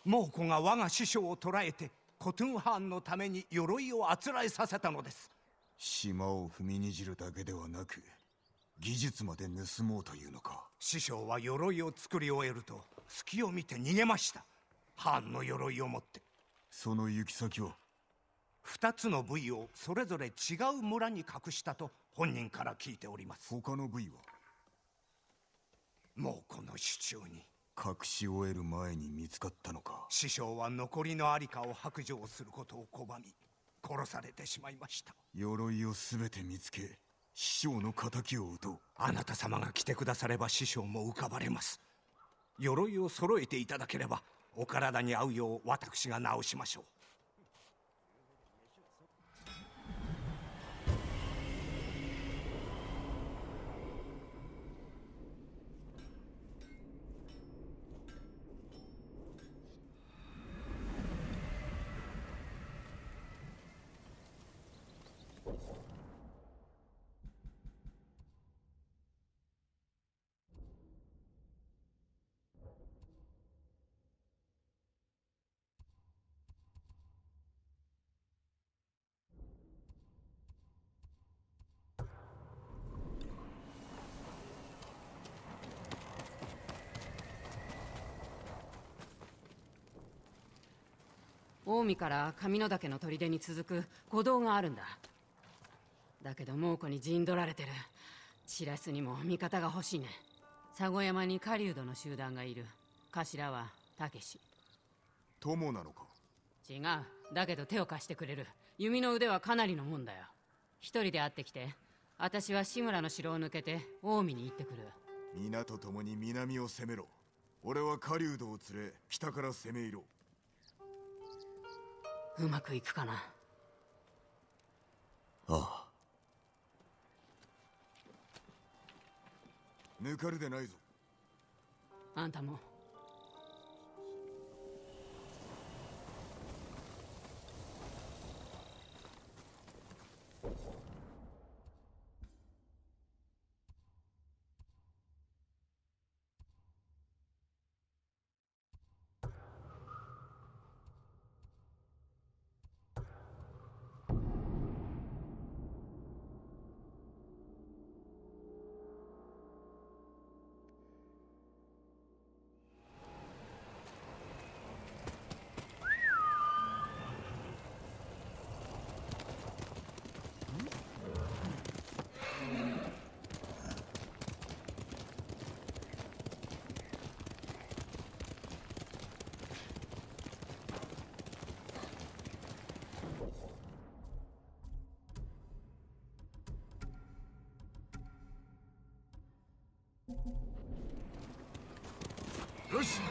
猛虎が我が師匠を捕らえてコトゥンハーンのために鎧をあつらえさせたのです。 島を踏みにじるだけではなく技術まで盗もうというのか。 師匠は鎧を作り終えると隙を見て逃げました。ハーンの鎧を持って。 その行き先は 2つの部位をそれぞれ違う村に隠したと本人から聞いております。 他の部位はもうこの手中に。 隠し終える前に見つかったのか。 師匠は残りのありかを白状することを拒み殺されてしまいました。 鎧を全て見つけ師匠の仇を討とう。 あなた様が来てくだされば師匠も浮かばれます。鎧を揃えていただければお体に合うよう私が直しましょう。 近江から上野岳の砦に続く古道があるんだ。だけど猛虎に陣取られてる。白洲にも味方が欲しいね。佐護山に狩人の集団がいる。頭は武志。 友なのか。 違う。だけど手を貸してくれる。弓の腕はかなりのもんだよ。一人で会ってきて。私は志村の城を抜けて近江に行ってくる。 皆と共に南を攻めろ。俺は狩人を連れ北から攻め入ろう。 うまくいくかな。 ああ。抜かるでないぞ。 あんたも。 よし。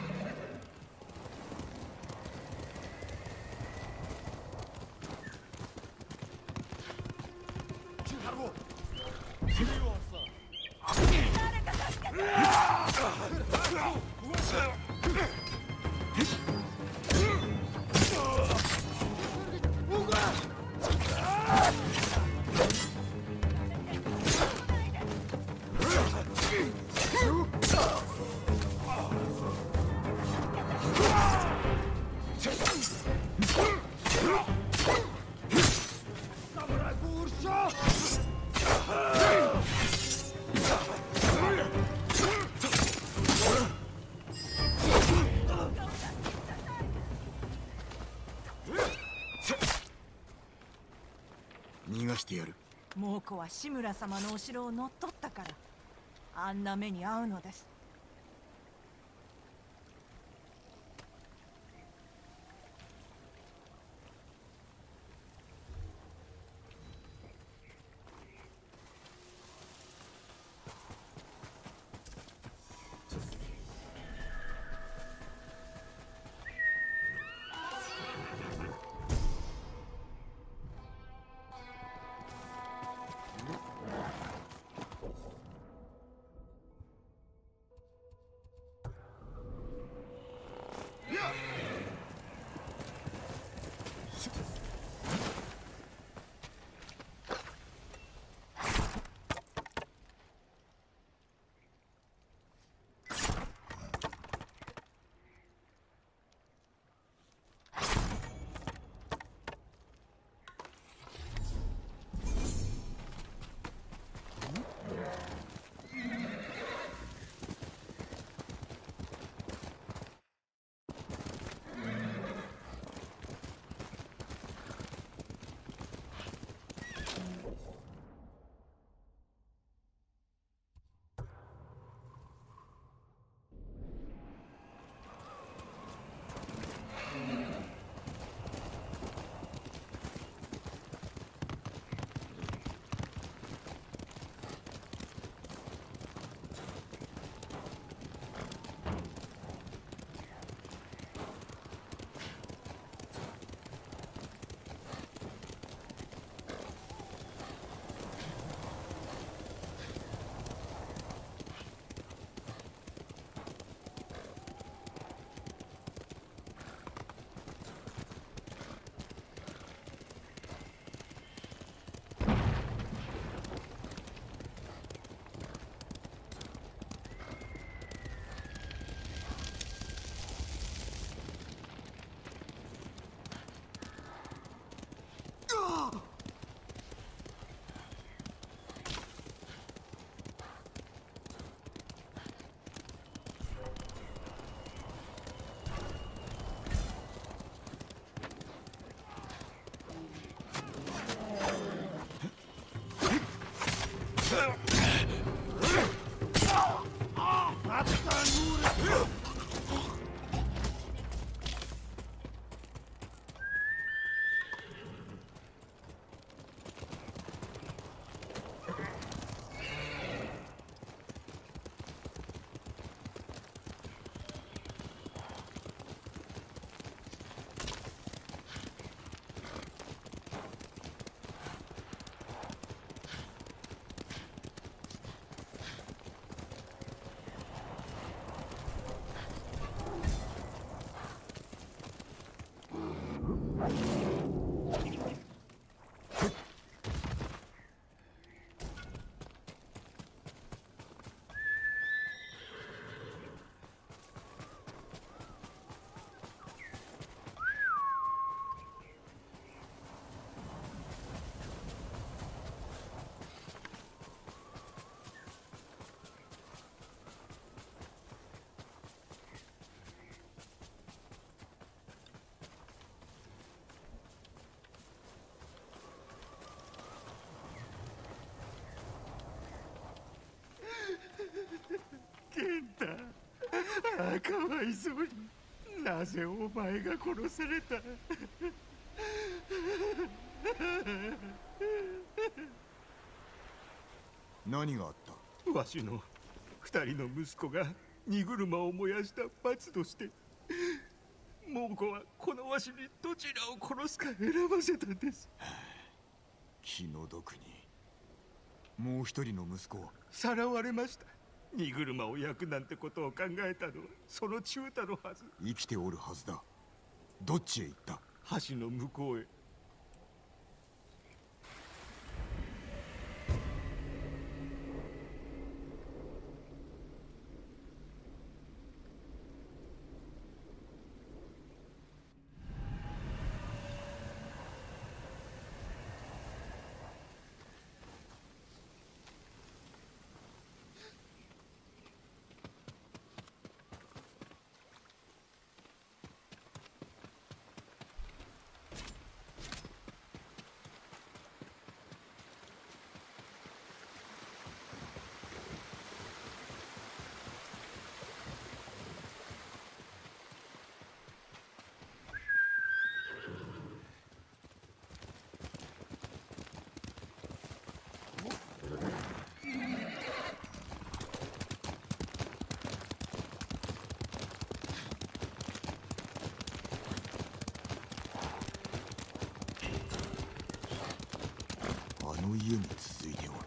逃がしてやる。 猛虎は志村様のお城を乗っ取ったからあんな目に遭うのです。 ああ、かわいそうに。なぜお前が殺された？ 何があった？ わしの二人の息子が荷車を燃やした罰として、桃子はこのわしにどちらを殺すか選ばせたんです。 気の毒に。もう一人の息子はさらわれました。荷車を焼くなんてことを考えたのはその中太のはず。 生きておるはずだ。どっちへ行った？ 橋の向こうへ。 あの家に続いておる。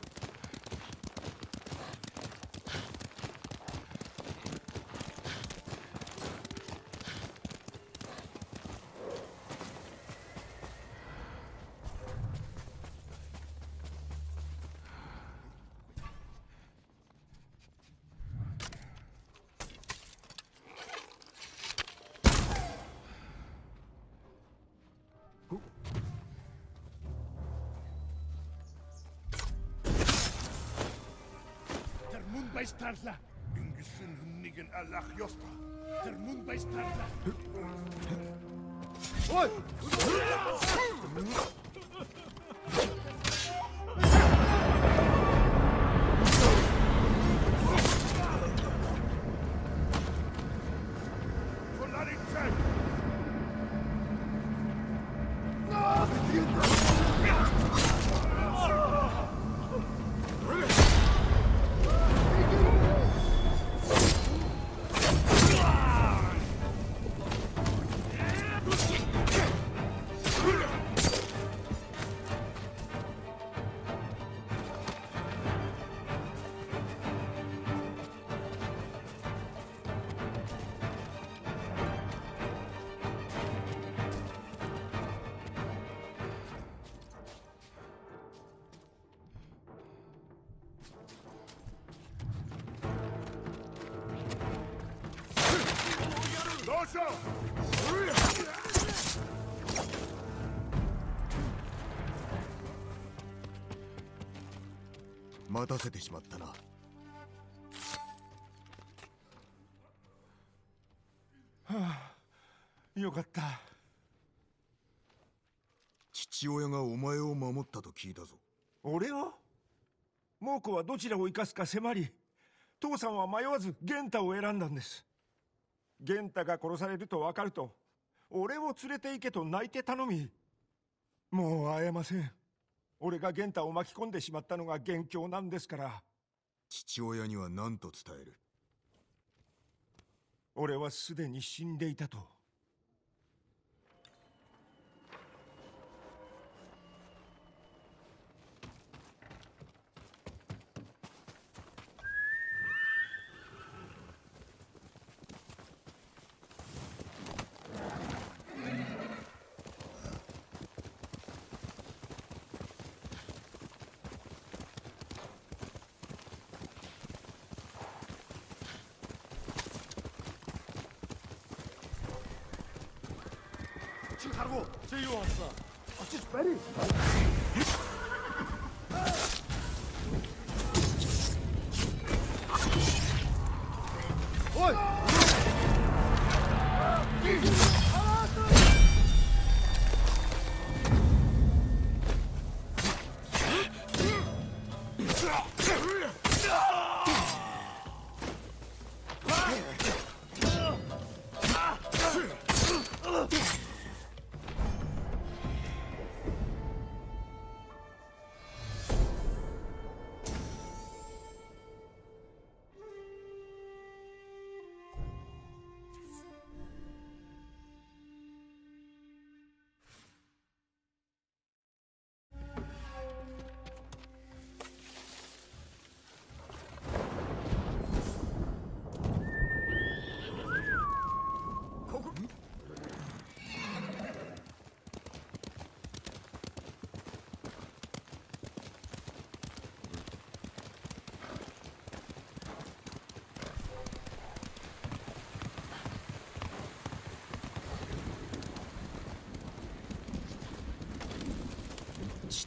Baistarla, ingisin hunnigen Allah yosta. Termun baistarla. Oi! 待たせてしまったな。 よかった。 父親がお前を守ったと聞いたぞ。 俺を？猛虎はどちらを生かすか迫り、父さんは迷わず玄太を選んだんです。玄太が殺されると分かると、俺を連れて行けと泣いて頼み、もう会えません。俺が玄太を巻き込んでしまったのが元凶なんですから。 父親には何と伝える？ 俺はすでに死んでいたと。 Hargo, see you on, sir. I'm just ready. Oi!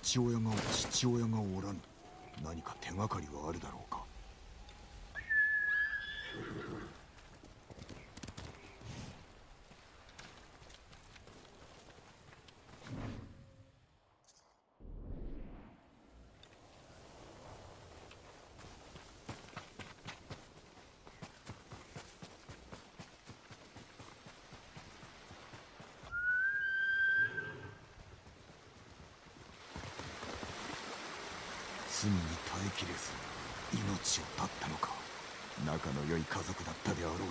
父親がおらぬ。何か手がかりはあるだろうか。罪に耐えきれず命を絶ったのか。仲の良い家族だったであろうに。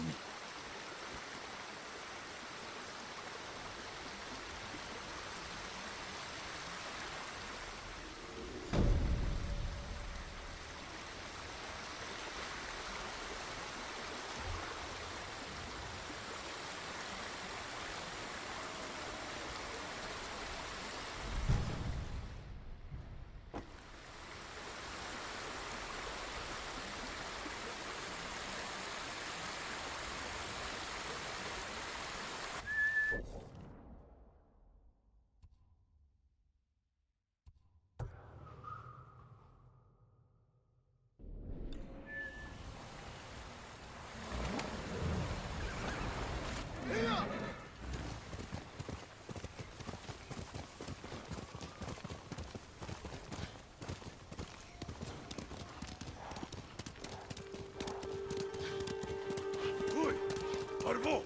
Arbo!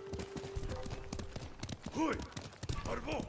Hui! Arbo!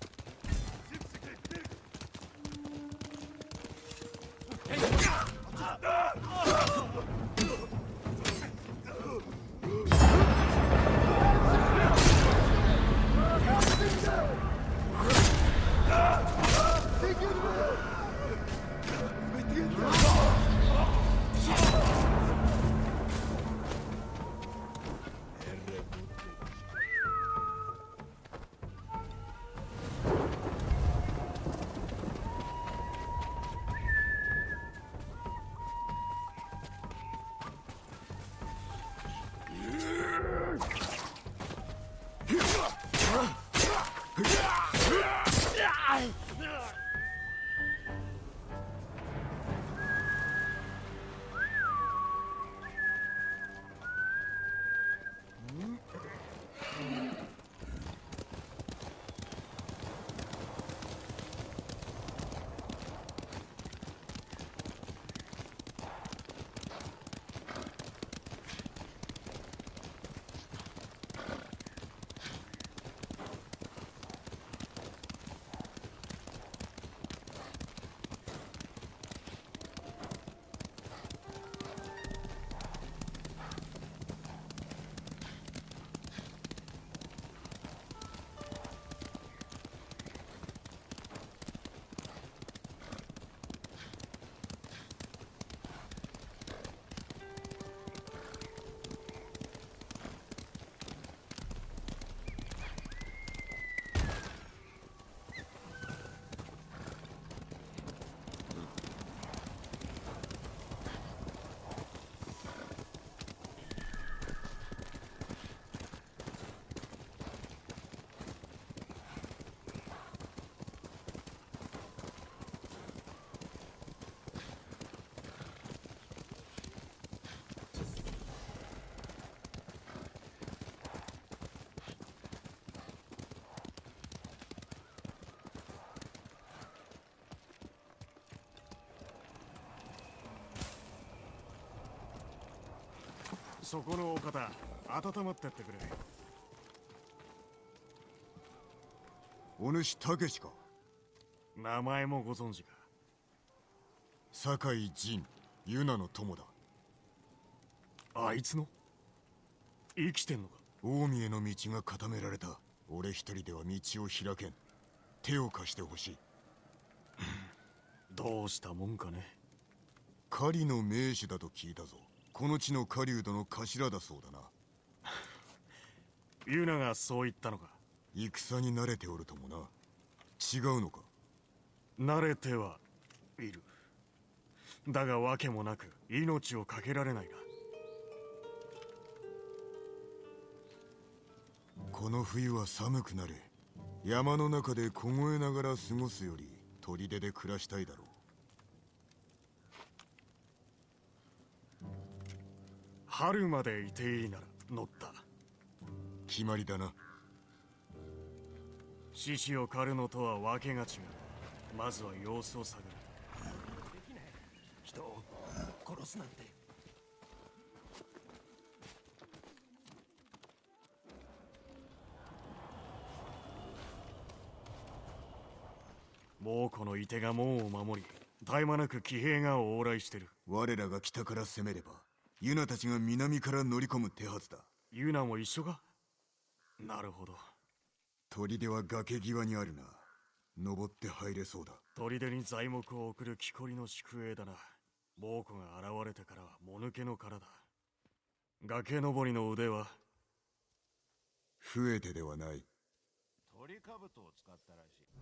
そこのお方、温まってってくれ。 お主たけしか。 名前もご存知か。 酒井仁、ユナの友だ。 あいつの生きてんのか。 近江への道が固められた。俺一人では道を開けん。手を貸してほしい。 どうしたもんかね。 狩りの名手だと聞いたぞ。この地の狩人の頭だそうだな。 ユナがそう言ったのか。 戦に慣れておるともな。違うのか。 慣れてはいる。だが訳もなく命を懸けられないな。 この冬は寒くなる。山の中で凍えながら過ごすより砦で暮らしたいだろう。 春までいていいなら乗った。 決まりだな。 獅子を狩るのとはわけが違う。まずは様子を探る。 人を殺すなんて。 猛虎の射手が門を守り、絶え間なく騎兵が往来してる。 我らが北から攻めればユナたちが南から乗り込む手はずだ。 ユナも一緒か。なるほど。 砦は崖際にあるな。登って入れそうだ。 砦に材木を送る木こりの宿営だな。猛虎が現れてからはもぬけの殻だ。崖登りの腕は増えてではない。 鳥兜を使ったらしい。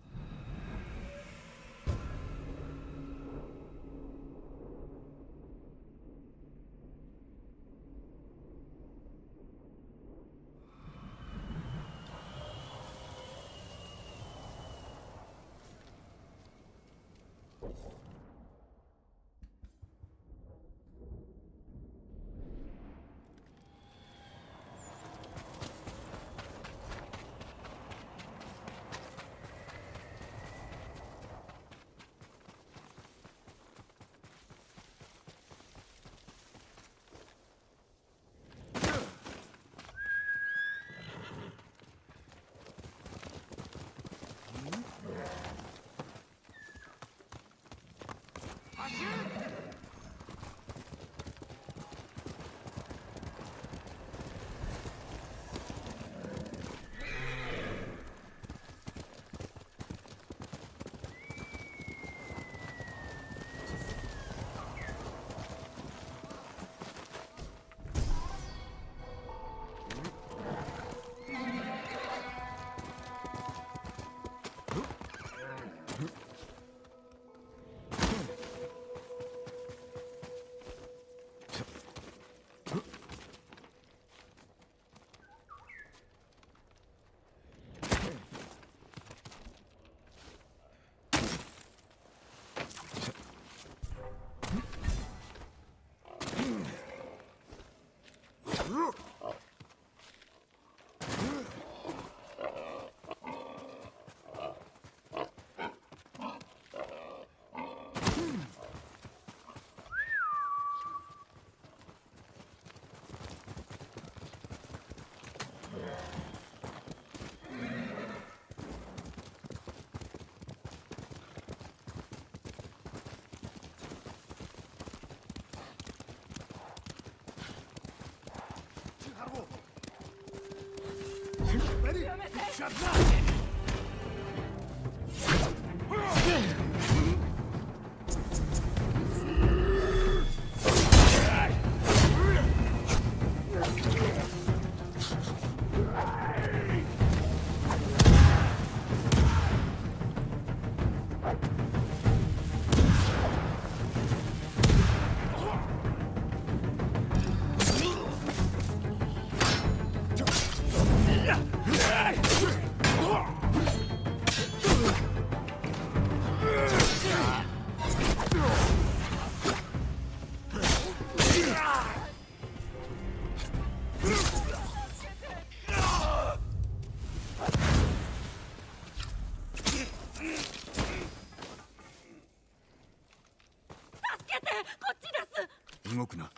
動くな。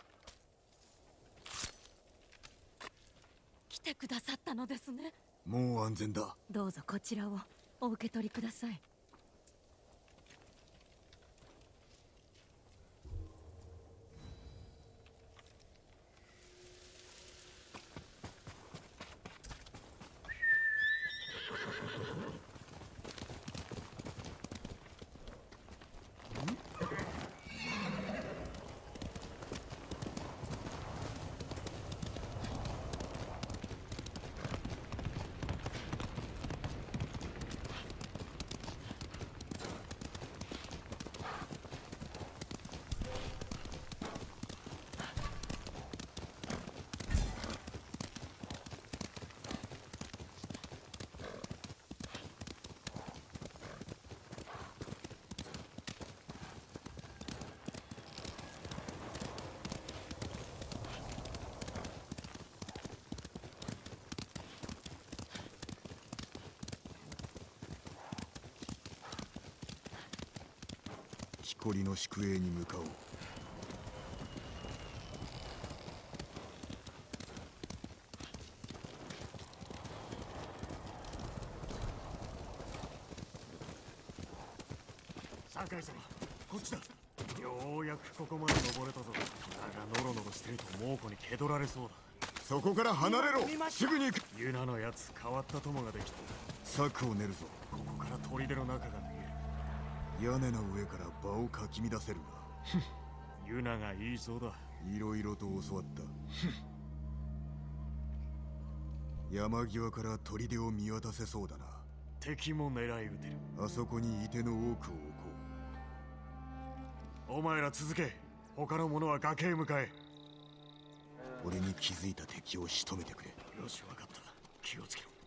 来てくださったのですね。 もう安全だ。 どうぞこちらをお受け取りください。 こりの宿営に向かおう。 酒井様、こっちだ。ようやくここまで登れたぞ。だがノロノロしてると猛虎に蹴取られそうだ。 そこから離れろ。すぐに行く。 ユナのやつ、変わった友ができた。 策を練るぞ。 ここから砦の中が見える。 屋根の上から場をかき乱せるな。 ユナが言いそうだ。 いろいろと教わった。山際から砦を見渡せそうだな。 敵も狙い撃てる。 あそこに射手の多くを置こう。お前ら続け。他の者は崖へ向かえ。 俺に気づいた敵を仕留めてくれ。 よし、分かった。気をつけろ。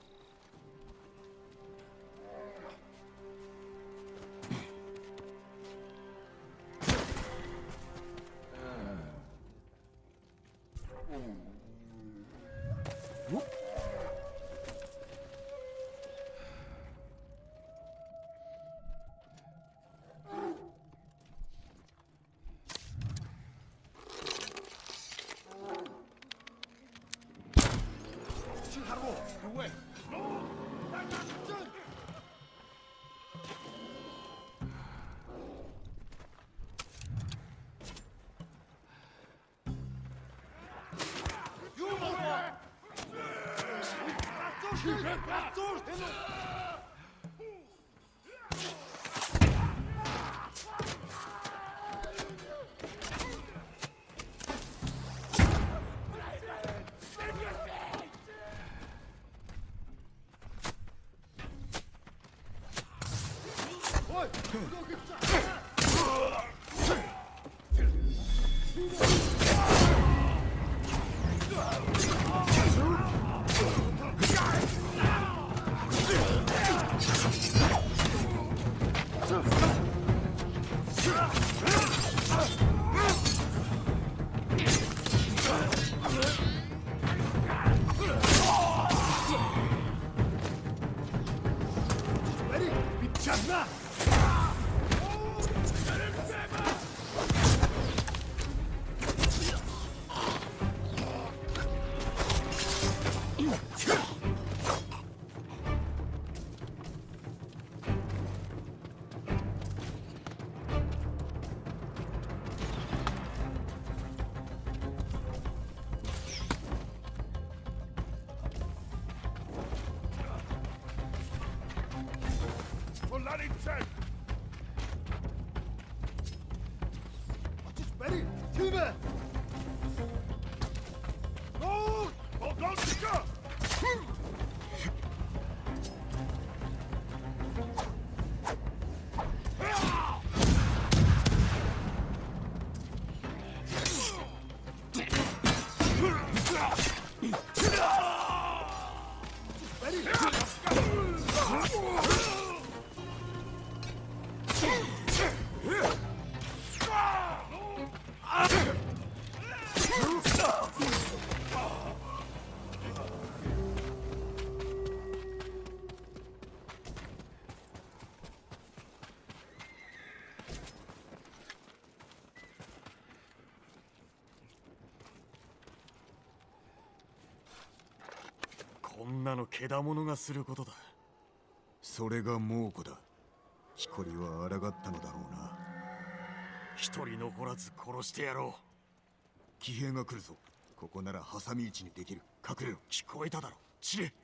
こんなのけだものがすることだ。 それが猛虎だ。木こりは抗ったのだろうな。 一人残らず殺してやろう。 騎兵が来るぞ。ここなら挟み撃ちにできる。隠れろ。 聞こえただろ。散れ。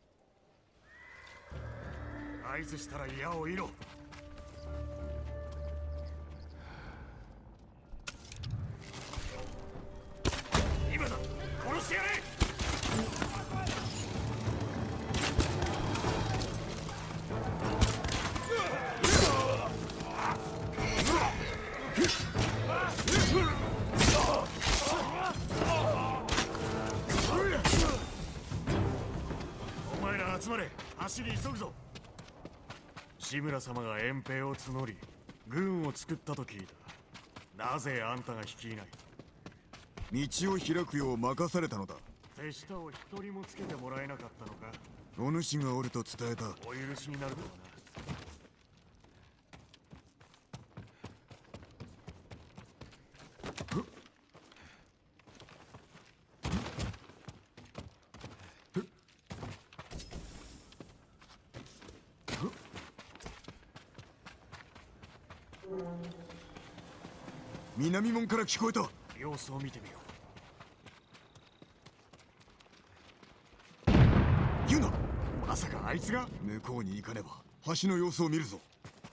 合図したら矢を射ろ。今だ。殺してやれ。お前ら集まれ。走り急ぐぞ。志村様が遠兵を募り軍を作ったと聞いた。なぜあんたが率いない。 道を開くよう任されたのだ。 手下を一人もつけてもらえなかったのか。 お主がおると伝えた。 お許しになるとはな。 南門から聞こえた。 様子を見てみよう。ユナ、まさかあいつが？ 向こうに行かねば橋の様子を見るぞ。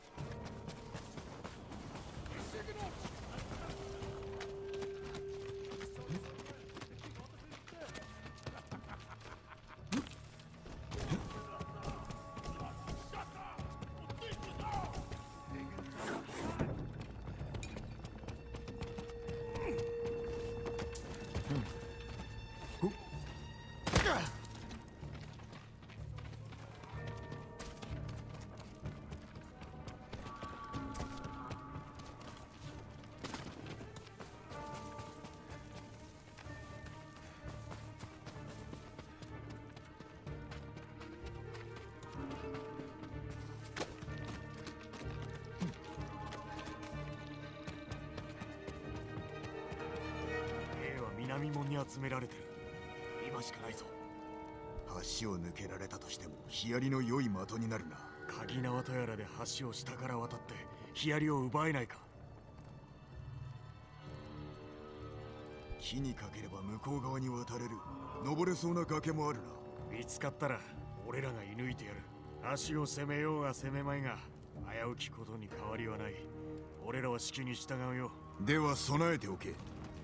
南門に集められてる。今しかないぞ。 橋を抜けられたとしてもヒヤリの良い的になるな。 鍵縄とやらで橋を下から渡ってヒヤリを奪えないか。 木にかければ向こう側に渡れる。登れそうな崖もあるな。 見つかったら俺らが射抜いてやる。足を攻めようが攻めまいが危うきことに変わりはない。俺らは指揮に従うよ。 では備えておけ。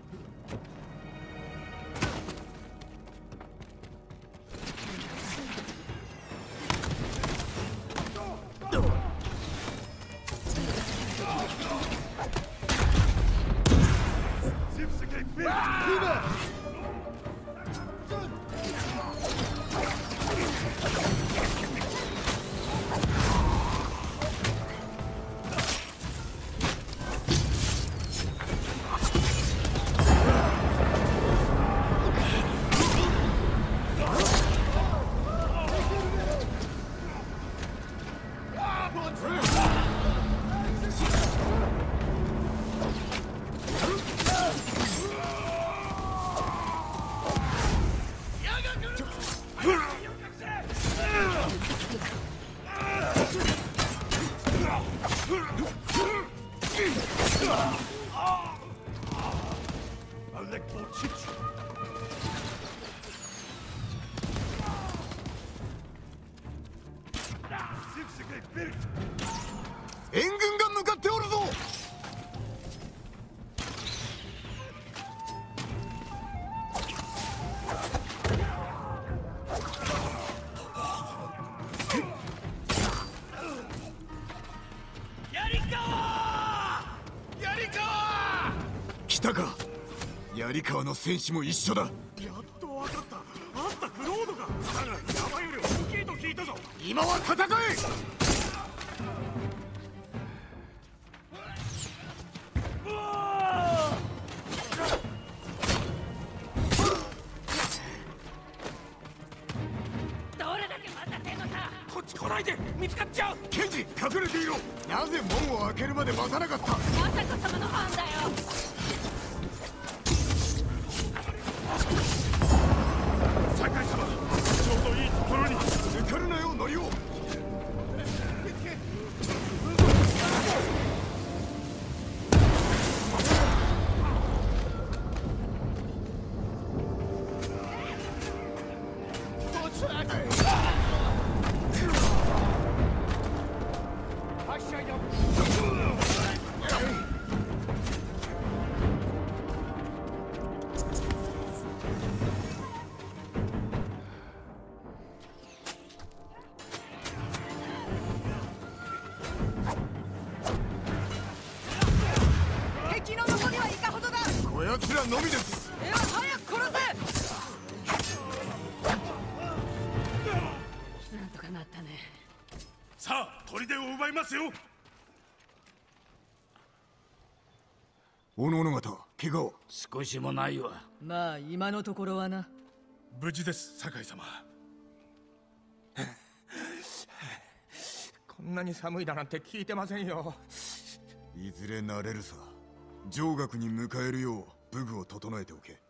援軍が向かっておるぞ。来たか。槍川の戦士も一緒だ。 やっと分かった。あんたクロードか。だが山より大きいと聞いたぞ。 今は戦え。 こっち来ないで、見つかっちゃう。 ケンジ、隠れていろ。なぜ門を開けるまで待たなかった。 まさか様の班だよ。 酒井様、ちょうどいいところに。 抜かるなよ、ノリオ。 敵の残りはいかほどだ。 こやつらのみです。 では早く殺せ。 なんとかなったね。 さあ、砦を奪いますよ。 おのおの方、怪我は？ 少しもないわ。 まあ今のところはな。 無事です、酒井様。 こんなに寒いだなんて聞いてませんよ。 いずれ慣れるさ。 上学に迎えるよう武具を整えておけ。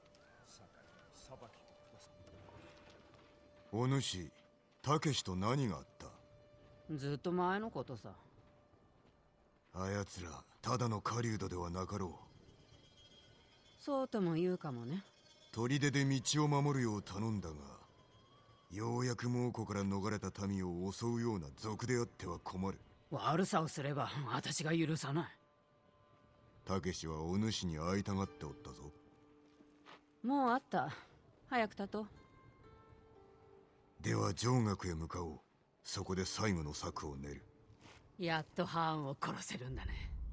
お主、たけしと何があった？ ずっと前のことさ。 あやつらただの狩人ではなかろう。 そうとも言うかもね。 砦で道を守るよう頼んだが、ようやく猛虎から逃れた民を襲うような賊であっては困る。 悪さをすれば私が許さない。 たけしはお主に会いたがっておったぞ。 もうあった。早く立とう。 では上学へ向かおう。そこで最後の策を練る。 やっとハーンを殺せるんだね。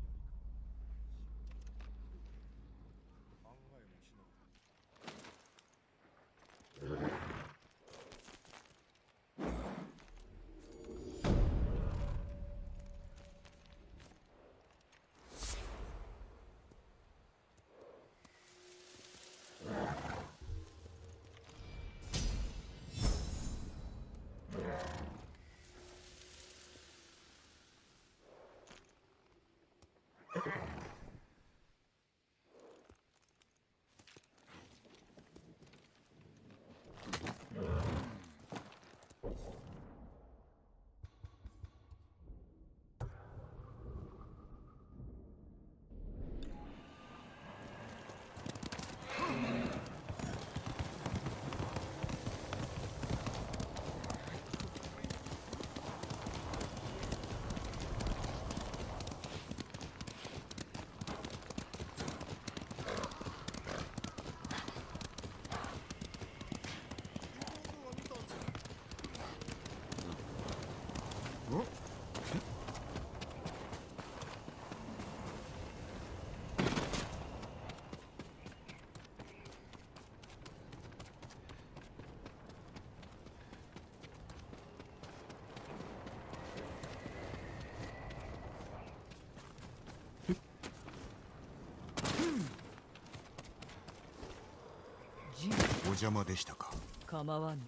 お邪魔でしたか。 構わぬ。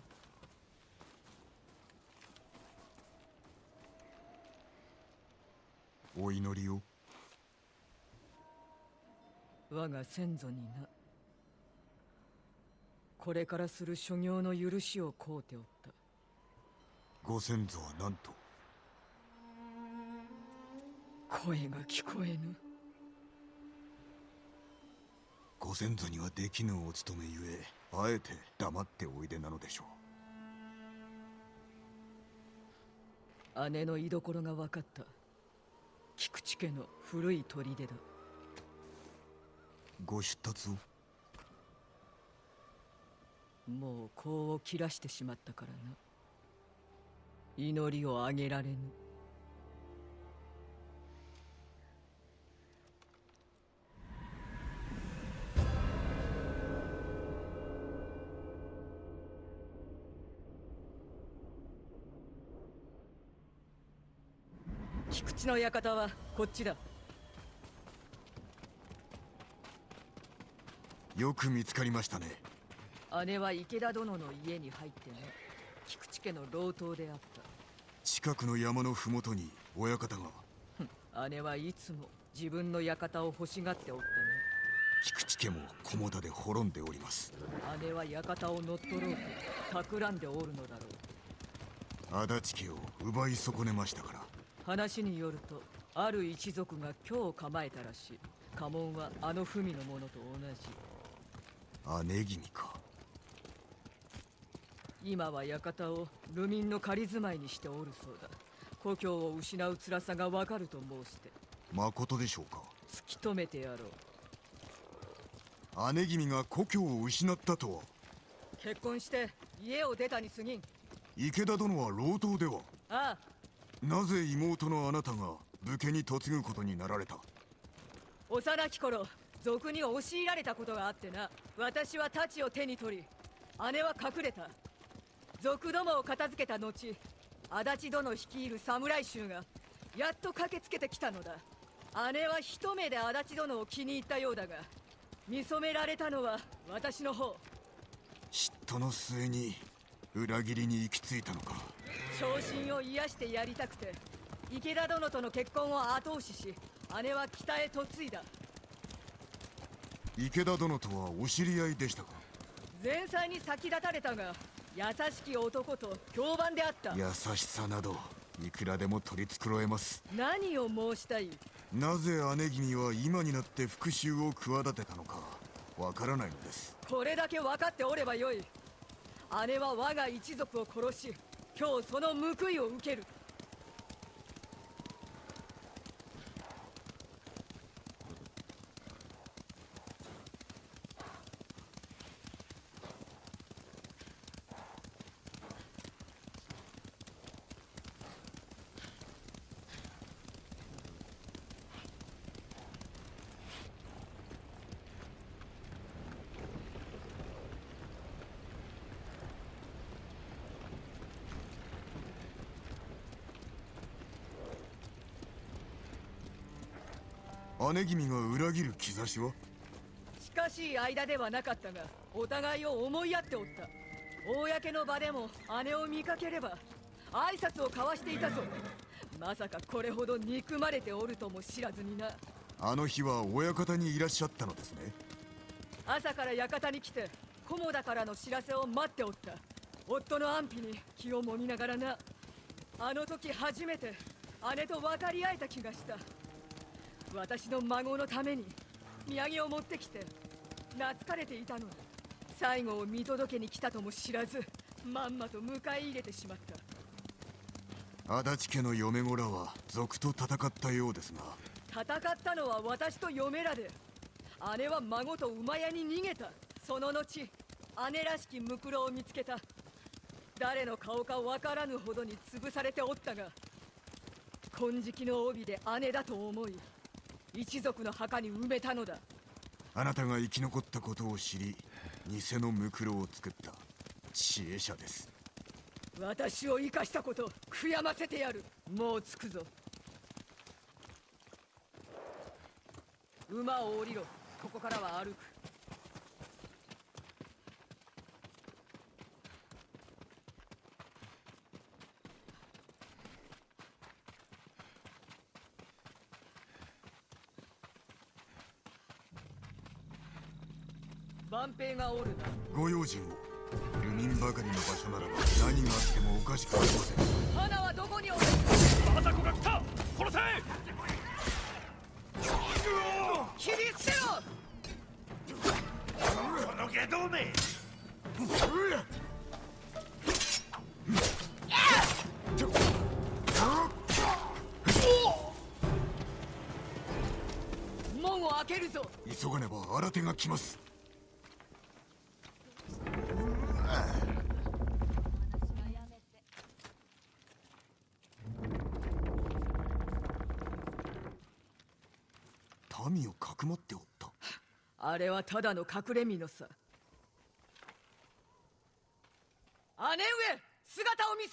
お祈りを。 我が先祖にな。これからする所業の許しを請うておった。 ご先祖は何と？ 声が聞こえぬ。 ご先祖にはできぬお務めゆえ、あえて黙っておいでなのでしょう。姉の居所が分かった。菊池家の古い砦だ。 ご出立を。 もう香を切らしてしまったからな。祈りをあげられぬ。菊池の館はこっちだ。 よく見つかりましたね。 姉は池田殿の家に入ってね。菊池家の老頭であった。 近くの山の麓に親方が。 姉はいつも自分の館を欲しがっておったね。 菊池家も菰田で滅んでおります。 姉は館を乗っ取ろうと企んでおるのだろう。 足立家を奪い損ねましたから。 話によるとある一族が今日構えたらしい。家紋はあの文のものと同じ。 姉君か。 今は館を流民の仮住まいにしておるそうだ。故郷を失う辛さがわかると申して。 まことでしょうか。 突き止めてやろう。姉君が故郷を失ったとは。 結婚して家を出たに過ぎん。 池田殿は老頭では。 ああ。 なぜ妹のあなたが武家に嫁ぐことになられた？ 幼き頃賊に押し入られたことがあってな。私は太刀を手に取り、姉は隠れた。賊どもを片付けた後、足立殿率いる侍衆がやっと駆けつけてきたのだ。姉は一目で足立殿を気に入ったようだが、見初められたのは私の方。 嫉妬の末に裏切りに行き着いたのか。 昇進を癒してやりたくて池田殿との結婚を後押しし、姉は北へ嫁いだ。 池田殿とはお知り合いでしたか？ 前妻に先立たれたが、優しき男と評判であった。 優しさなどいくらでも取り繕えます。 何を申したい？ なぜ姉君は今になって復讐を企てたのかわからないのです。 これだけ分かっておればよい。姉は我が一族を殺し、今日その報いを受ける。 姉君が裏切る兆しは？ 近しい間ではなかったが、お互いを思いやっておった。公の場でも姉を見かければ挨拶を交わしていたぞ。まさかこれほど憎まれておるとも知らずにな。 あの日は親方にいらっしゃったのですね。 朝から館に来て菰田からの知らせを待っておった。夫の安否に気をもみながらな。あの時初めて姉と分かり合えた気がした。私の孫のために土産を持ってきて懐かれていたのだ。最後を見届けに来たとも知らず、まんまと迎え入れてしまった。 足立家の嫁子らは賊と戦ったようですが。 戦ったのは私と嫁らで、姉は孫と馬屋に逃げた。その後姉らしきムクロを見つけた。誰の顔かわからぬほどに潰されておったが、金色の帯で姉だと思い一族の墓に埋めたのだ。 あなたが生き残ったことを知り、偽のムクロを作った知恵者です。 私を生かしたこと悔やませてやる。もう着くぞ。馬を降りろ。ここからは歩く。万平がおるな。 ご用心を。流民ばかりの場所ならば何があってもおかしくありません。 花はどこにおる？ 政子が来た。殺せ。 切り捨てろ。 この下道め。 門を開けるぞ。 急がねば新手が来ます。民をかくまっておった。 あれはただの隠れ蓑さ。姉上、姿を見せ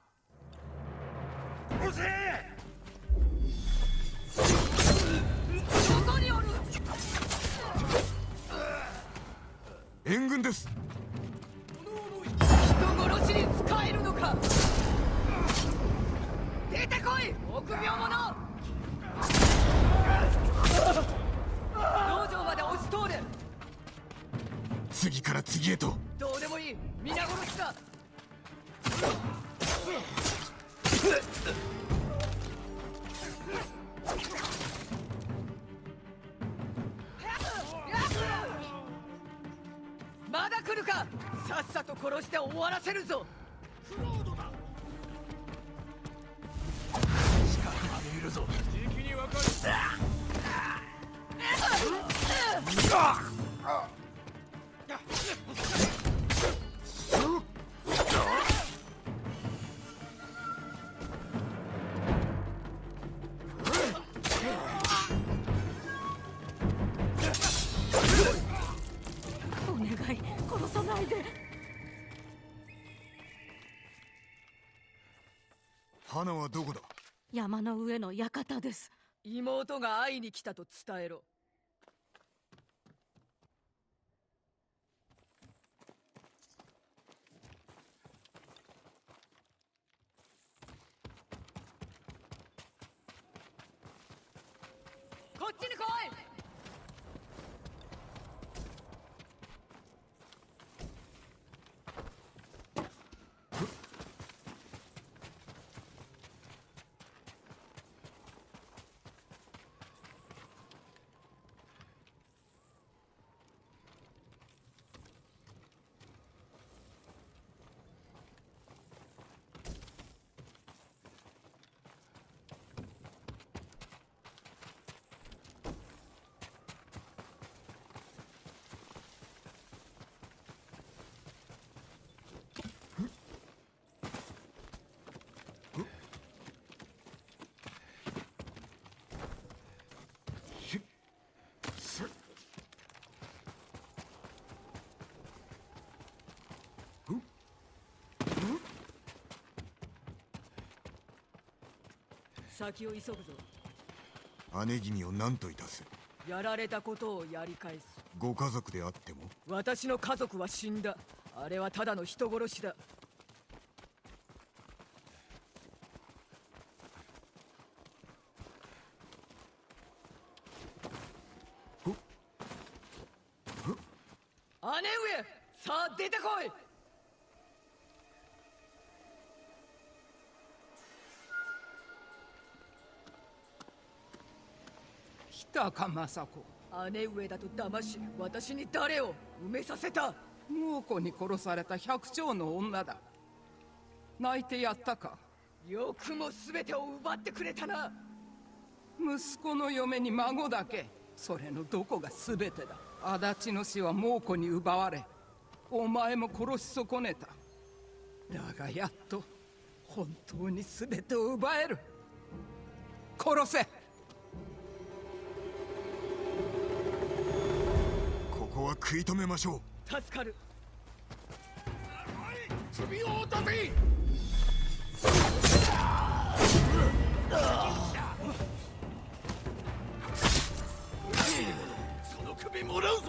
ろ。 殺せ。 どこにおる？ 援軍です。 人殺しに使えるのか。出てこい、臆病者。道場まで押し通れ。 次から次へと。 どうでもいい、皆殺しだ。まだ来るか。さっさと殺して終わらせるぞ。 クロードだ。近くまでいるぞ。敵に分かる。 お願い、殺さないで。 花はどこだ？ 山の上の館です。 妹が会いに来たと伝えろ。こっちに来い。 先を急ぐぞ。 姉君を何といたす？ やられたことをやり返す。 ご家族であっても？ 私の家族は死んだ。あれはただの人殺しだ。姉上、さあ出てこい。 来たか政子。 姉上だと騙し、私に誰を埋めさせた？ 猛虎に殺された百姓の女だ。泣いてやったか？ よくも全てを奪ってくれたな。 息子の嫁に孫だけ、それのどこが全てだ。足立の死は猛虎に奪われ、お前も殺し損ねた。だがやっと本当に全てを奪える。殺せ。 ここは食い止めましょう。 助かる。 首を落とせ。その首もらうぞ。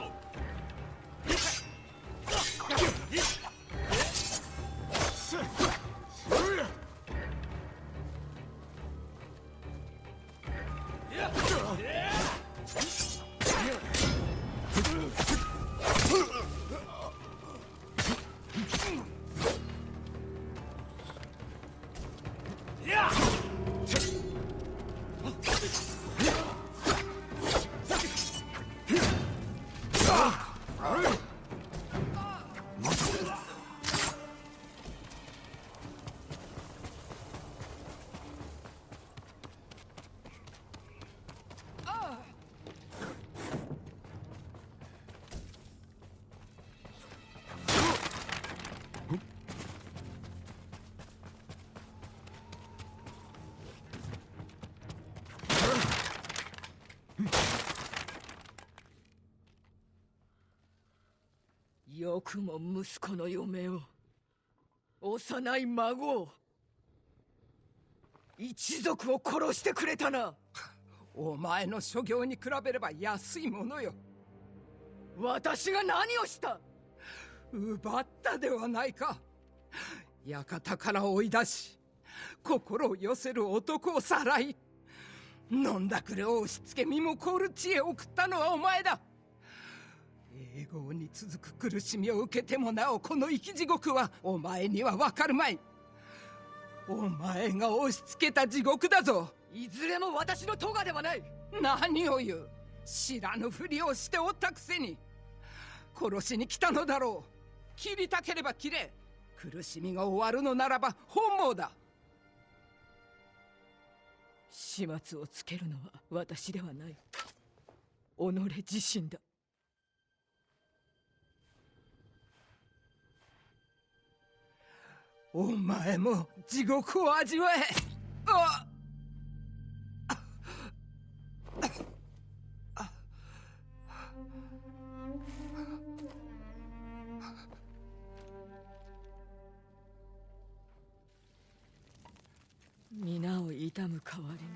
よくも息子の嫁を、幼い孫を、一族を殺してくれたな。 お前の所業に比べれば安いものよ。 私が何をした？ 奪ったではないか。館から追い出し、心を寄せる男をさらい、飲んだくれを押し付け身も凍る地へ送ったのはお前だ。永劫に続く苦しみを受けてもなおこの生き地獄はお前には分かるまい。お前が押し付けた地獄だぞ。 いずれも私の咎ではない。 何を言う。知らぬふりをしておったくせに。殺しに来たのだろう。切りたければ切れ。苦しみが終わるのならば本望だ。 始末をつけるのは私ではない。己自身だ。 お前も地獄を味わえ。あっ。 皆を悼む代わりに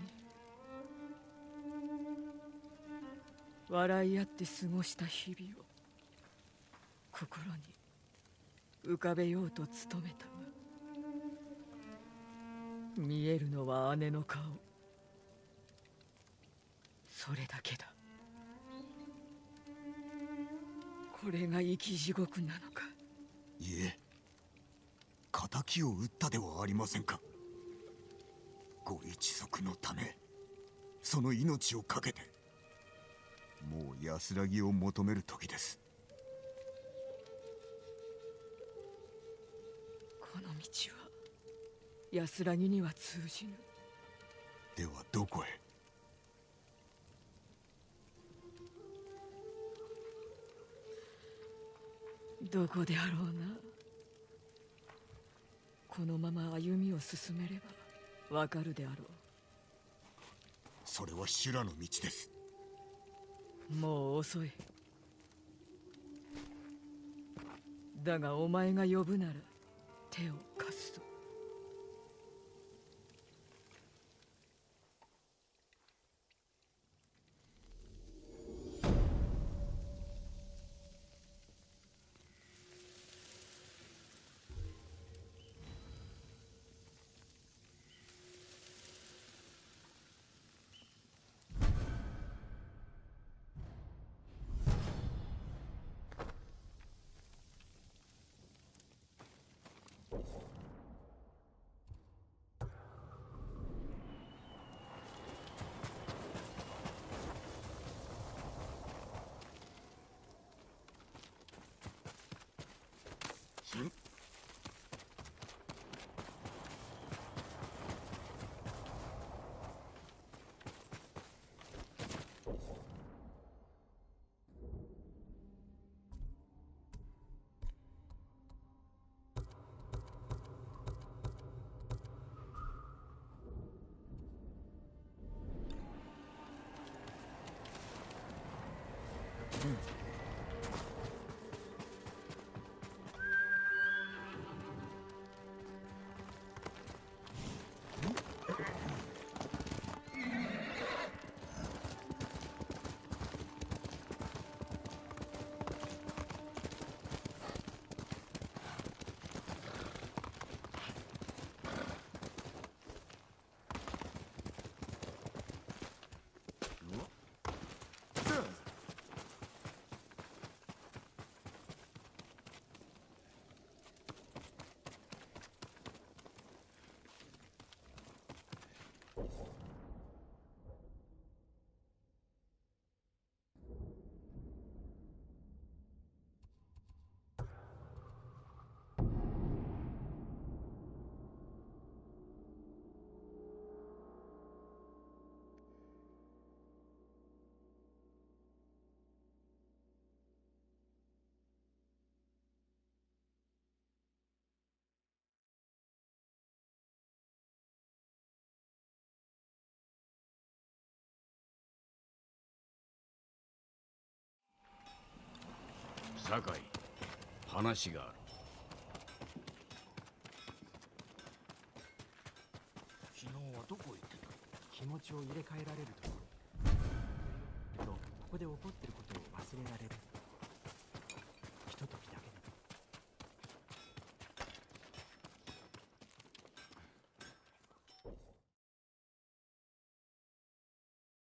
笑い合って過ごした日々を心に浮かべようと努めたが、見えるのは姉の顔、それだけだ。これが生き地獄なのか。 いえ、仇を討ったではありませんか。ご一族のため、その命を懸けて、もう安らぎを求める時です。 この道は安らぎには通じぬ。 ではどこへ？ どこであろうな。このまま歩みを進めればわかるであろそれは修羅の道です。 う。もう遅い。だがお前が呼ぶなら手を貸すぞ。 酒井、話がある。 昨日はどこ行ってた？気持ちを入れ替えられるところ。けどここで起こってることを忘れられる。